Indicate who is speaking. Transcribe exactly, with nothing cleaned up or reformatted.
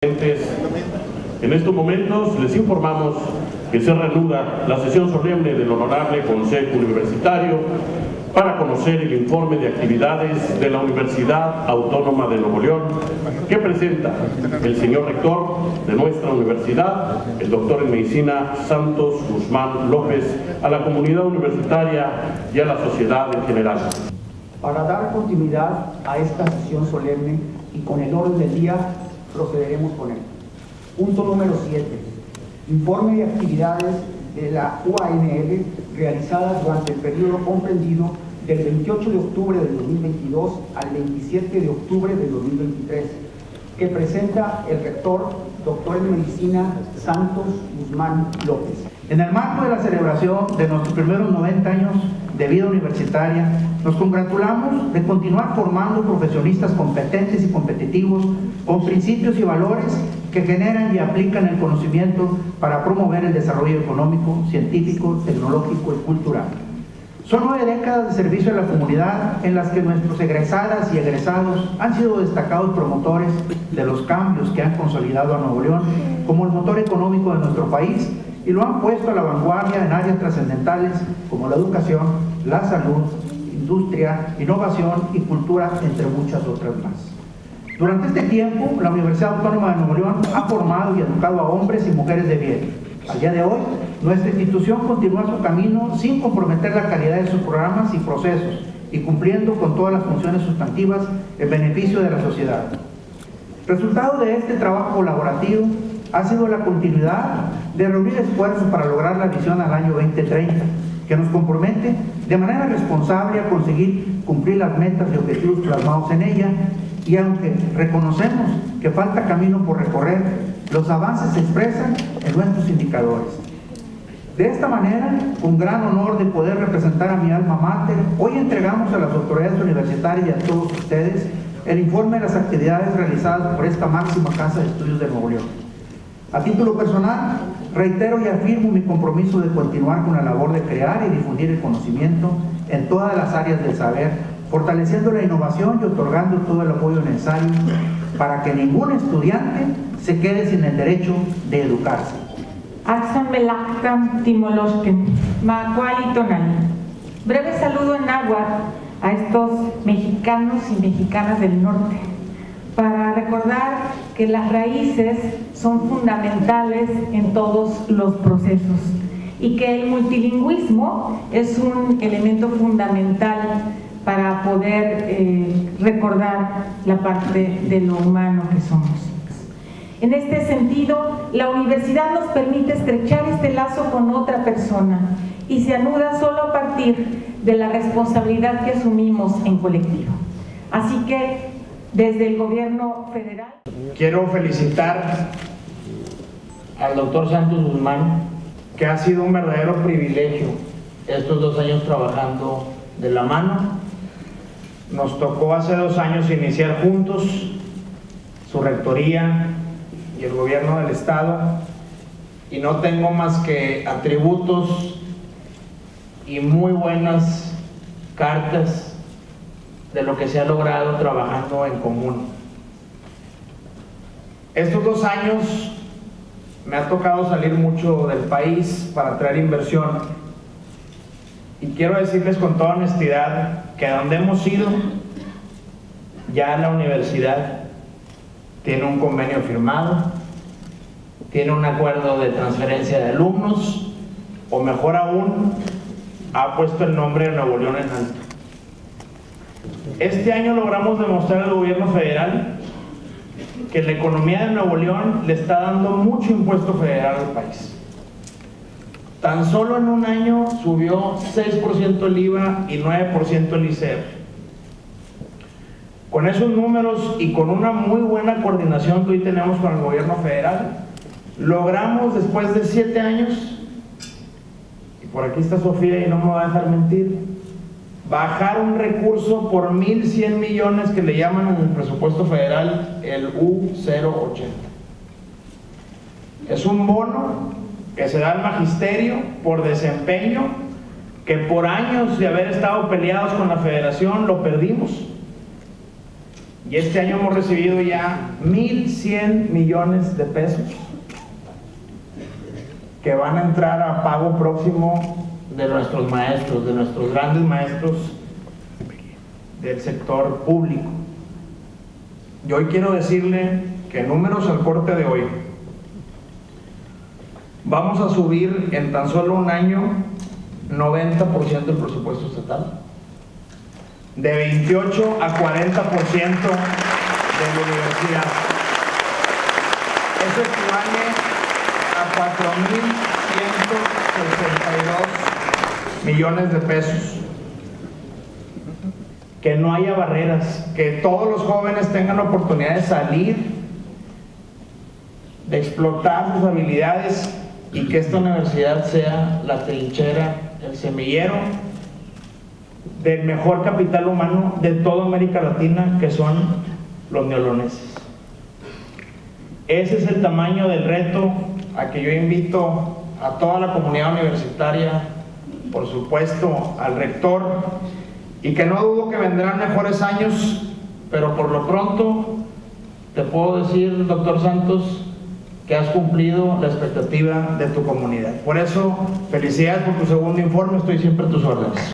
Speaker 1: En estos momentos les informamos que se reanuda la sesión solemne del Honorable Consejo Universitario para conocer el informe de actividades de la Universidad Autónoma de Nuevo León que presenta el señor rector de nuestra universidad, el doctor en medicina Santos Guzmán López, a la comunidad universitaria y a la sociedad en general.
Speaker 2: Para dar continuidad a esta sesión solemne y con el orden del día, procederemos con él. Punto número siete. Informe de actividades de la U A N L realizadas durante el periodo comprendido del veintiocho de octubre del dos mil veintidós al veintisiete de octubre del dos mil veintitrés, que presenta el rector, doctor en medicina Santos Guzmán López.
Speaker 3: En el marco de la celebración de nuestros primeros noventa años de vida universitaria, nos congratulamos de continuar formando profesionistas competentes y competitivos con principios y valores que generan y aplican el conocimiento para promover el desarrollo económico, científico, tecnológico y cultural. Son nueve décadas de servicio a la comunidad en las que nuestros egresadas y egresados han sido destacados promotores de los cambios que han consolidado a Nuevo León como el motor económico de nuestro país y lo han puesto a la vanguardia en áreas trascendentales como la educación, la salud, industria, innovación y cultura, entre muchas otras más. Durante este tiempo, la Universidad Autónoma de Nuevo León ha formado y educado a hombres y mujeres de bien. Al día de hoy, nuestra institución continúa su camino sin comprometer la calidad de sus programas y procesos y cumpliendo con todas las funciones sustantivas en beneficio de la sociedad. Resultado de este trabajo colaborativo ha sido la continuidad de reunir esfuerzos para lograr la visión al año veinte treinta, que nos compromete de manera responsable a conseguir cumplir las metas y objetivos plasmados en ella, y aunque reconocemos que falta camino por recorrer, los avances se expresan en nuestros indicadores. De esta manera, con gran honor de poder representar a mi alma mater, hoy entregamos a las autoridades universitarias y a todos ustedes el informe de las actividades realizadas por esta máxima casa de estudios de Nuevo León. A título personal, reitero y afirmo mi compromiso de continuar con la labor de crear y difundir el conocimiento en todas las áreas del saber, fortaleciendo la innovación y otorgando todo el apoyo necesario para que ningún estudiante se quede sin el derecho de educarse.
Speaker 4: Axan Melactam Timolosken, Macuali Tonali. Breve saludo en náhuatl a estos mexicanos y mexicanas del norte, para recordar que las raíces son fundamentales en todos los procesos y que el multilingüismo es un elemento fundamental para poder eh, recordar la parte de lo humano que somos. En este sentido, la universidad nos permite estrechar este lazo con otra persona y se anuda solo a partir de la responsabilidad que asumimos en colectivo. Así que, desde el gobierno federal...
Speaker 5: Quiero felicitar al doctor Santos Guzmán, que ha sido un verdadero privilegio estos dos años trabajando de la mano. Nos tocó hace dos años iniciar juntos su rectoría y el gobierno del estado, y no tengo más que atributos y muy buenas cartas de lo que se ha logrado trabajando en común. Estos dos años me ha tocado salir mucho del país para traer inversión, y quiero decirles con toda honestidad que a donde hemos ido, ya la universidad tiene un convenio firmado, tiene un acuerdo de transferencia de alumnos, o mejor aún, ha puesto el nombre de Nuevo León en alto. Este año logramos demostrar al gobierno federal que la economía de Nuevo León le está dando mucho impuesto federal al país. Tan solo en un año subió seis por ciento el I V A y nueve por ciento el I C E R. Con esos números y con una muy buena coordinación que hoy tenemos con el gobierno federal, logramos después de siete años, y por aquí está Sofía y no me va a dejar mentir, bajar un recurso por mil cien millones que le llaman en el presupuesto federal el U cero ochenta. Es un bono que se da al magisterio por desempeño, que por años de haber estado peleados con la federación lo perdimos, Y este año hemos recibido ya mil cien millones de pesos que van a entrar a pago próximo de nuestros maestros, de nuestros grandes maestros del sector público. Yo hoy quiero decirle que números al corte de hoy, vamos a subir en tan solo un año noventa por ciento del presupuesto estatal, de veintiocho a cuarenta por ciento de la universidad. Eso equivale a cuatro mil ciento sesenta y dos millones de pesos. Que no haya barreras, que todos los jóvenes tengan la oportunidad de salir, de explotar sus habilidades, y que esta universidad sea la trinchera, el semillero del mejor capital humano de toda América Latina, que son los neoloneses. Ese es el tamaño del reto a que yo invito a toda la comunidad universitaria, por supuesto al rector, y que no dudo que vendrán mejores años, pero por lo pronto te puedo decir, doctor Santos, que has cumplido la expectativa de tu comunidad. Por eso, felicidades por tu segundo informe, estoy siempre a tus órdenes.